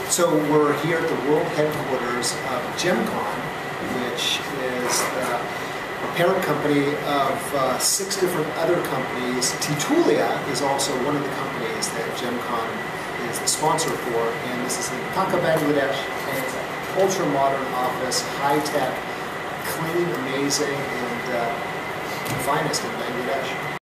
So we're here at the world headquarters of Gemcon, which is the parent company of 6 different other companies. Teatulia is also one of the companies that Gemcon is the sponsor for, and this is in Dhaka, Bangladesh, and it's an ultra-modern office, high-tech, clean, amazing, and the finest in Bangladesh.